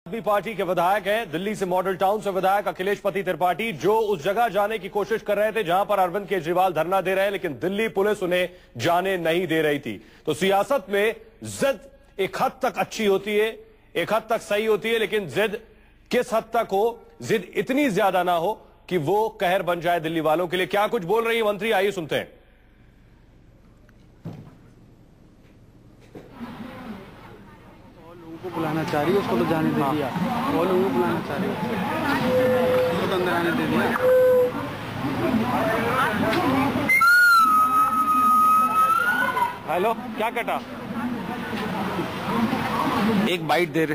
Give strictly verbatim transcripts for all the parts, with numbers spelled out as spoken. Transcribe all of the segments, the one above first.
आदमी पार्टी के विधायक हैं, दिल्ली से मॉडल टाउन से विधायक अखिलेश पति त्रिपाठी, जो उस जगह जाने की कोशिश कर रहे थे जहां पर अरविंद केजरीवाल धरना दे रहे हैं, लेकिन दिल्ली पुलिस उन्हें जाने नहीं दे रही थी। तो सियासत में जिद एक हद तक अच्छी होती है, एक हद तक सही होती है, लेकिन जिद किस हद तक हो, जिद इतनी ज्यादा ना हो कि वो कहर बन जाए दिल्ली वालों के लिए। क्या कुछ बोल रही है मंत्री, आइए सुनते हैं। को बुलाना चाह रही है, उसको तो जाने दे दिया। वो लोगों को बुलाना चाह रही है, उसको तो अंदर आने दे दिया। हेलो, क्या कटा? एक बाइट दे रहे,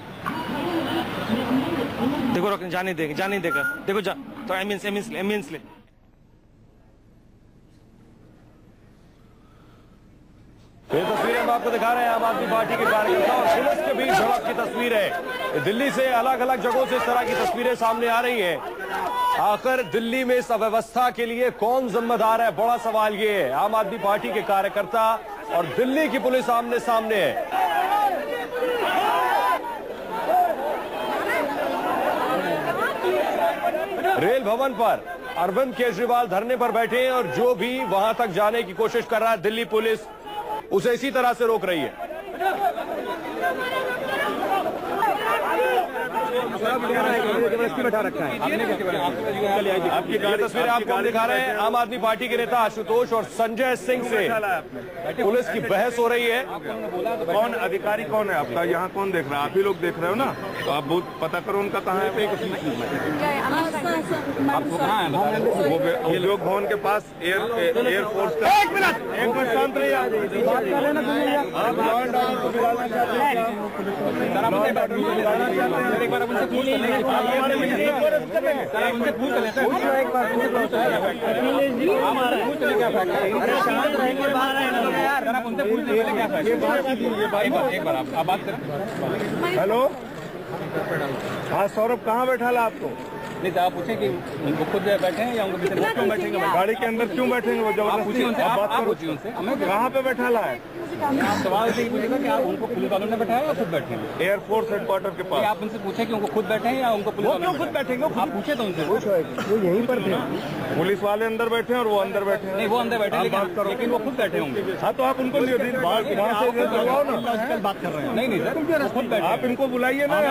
देखो रोक, जाने देगा, जाने देगा, देखो जा, तो एम्बुलेंस एम्बुलेंस एम्बुलेंस ले। ये तस्वीरें हम आपको दिखा रहे हैं आम आदमी पार्टी के कार्यकर्ता और पुलिस के बीच झड़प की तस्वीर है। दिल्ली से अलग अलग जगहों से इस तरह की तस्वीरें सामने आ रही हैं। आखिर दिल्ली में इस अव्यवस्था के लिए कौन जिम्मेदार है, बड़ा सवाल ये है। आम आदमी पार्टी के कार्यकर्ता और दिल्ली की पुलिस आमने सामने है। रेल भवन पर अरविंद केजरीवाल धरने पर बैठे हैं और जो भी वहां तक जाने की कोशिश कर रहा है, दिल्ली पुलिस उसे इसी तरह से रोक रही है। बैठा रखा है आपकी तस्वीरें आपको दिखा रहे हैं। आम आदमी पार्टी के नेता आशुतोष और संजय सिंह से पुलिस की बहस हो रही है। कौन अधिकारी कौन है आपका, यहाँ कौन देख रहा है? आप ही लोग देख रहे हो ना, तो आप बहुत पता करो उनका कहाँ है। उद्योग भवन के पास एयर एयरफोर्स का। एक मिनट एक मिनट शांत रहिए। आप लॉ एंड ऑर्डर को बिगाड़ना चाहते हैं। हेलो, हाँ सौरभ, कहाँ बैठा ला आपको? नहीं तो आप पूछें कि उनको खुद बैठे हैं या उनको क्यों बैठेंगे? गाड़ी के अंदर क्यों बैठेंगे वो? जबरदस्ती बात करो। कहाँ पे बैठा ला है? आप सवाल से ही पूछेगा कि आप उनको पुलिस वालों ने बैठाया या खुद बैठे हैं? एयरफोर्स हेडक्वार्टर के पास। आप उनसे पूछे कि उनको खुद बैठे हैं या उनको पुलिस वालों ने? खुद बैठेंगे। आप पूछे तो उनसे, वो यहीं पर थे। पुलिस वाले अंदर बैठे हैं और वो अंदर बैठे हैं। नहीं, वो अंदर बैठे लेकिन वो खुद बैठे होंगे। हाँ, तो आप उनको वहाँ से बात कर रहे हैं। नहीं नहीं सर, खुद बैठे। आप इनको बुलाइए ना,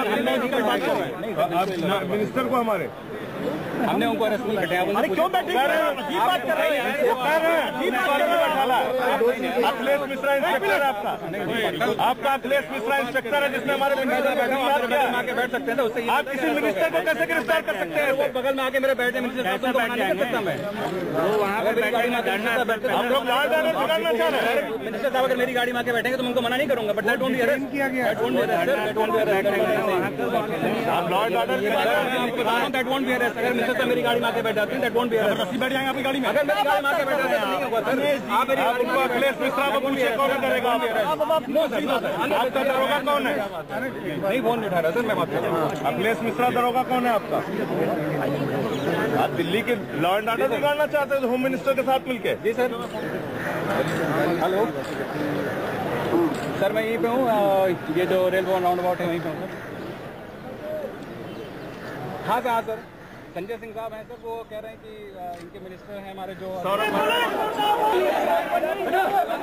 मिनिस्टर को हमारे। हमने उनको अरेस्ट नहीं बैठे। अरे क्यों बैठे? बात कर रहे हैं। अखिलेश मिश्रा इंस्पेक्टर है आपका, आपका अखिलेश मिश्रा इंस्पेक्टर है जिसने हमारे बैठ सकते हैं। उससे आप किसी मिनिस्टर को कैसे गिरफ्तार कर सकते हैं? वो बगल में आके मेरे बैठे मिनिस्टर साहब को मना नहीं कर सकता मैं। वो वहाँ पे मेरी गाड़ी में बैठना, हम लोग लॉ एंड ऑर्डर बिगाड़ना चाह रहे हैं। मिनिस्टर साहब अगर मेरी गाड़ी में आके बैठेंगे तो मैं उनको मना नहीं करूंगा, but that won't be arrest किया गया। That won't be arrest, that won't be arrest. आप law and order that won't be arrest. अगर मिनिस्टर मेरी गाड़ी में आके बैठ जाते हैं, दैट वोंट बी अरेस्ट। बैठ जाएंगे आपकी गाड़ी में? अगर मेरी गाड़ी में आके बैठ जाते हैं तो नहीं होगा सर। आप मेरी गाड़ी में अखिलेश मिश्रा को पूछिए कौन करेगा? आपका दरोगा कौन है? नहीं, फोन नहीं उठा रहा सर, मैं बात कर रहा हूँ। अखिलेश मिश्रा दरोगा कौन है आपका? आप दिल्ली के लॉ एंड ऑर्डर बिगाड़ना चाहते हो होम मिनिस्टर के साथ मिलके? जी सर। हेलो सर, मैं यहीं पे हूँ, ये जो रेल भवन राउंड अबाउट है वहीं पे हूँ सर। हाँ सर, हाँ सर, संजय सिंह साहब हैं सर, वो कह रहे हैं कि इनके मिनिस्टर हैं हमारे जो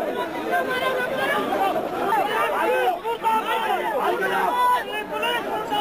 पुलिस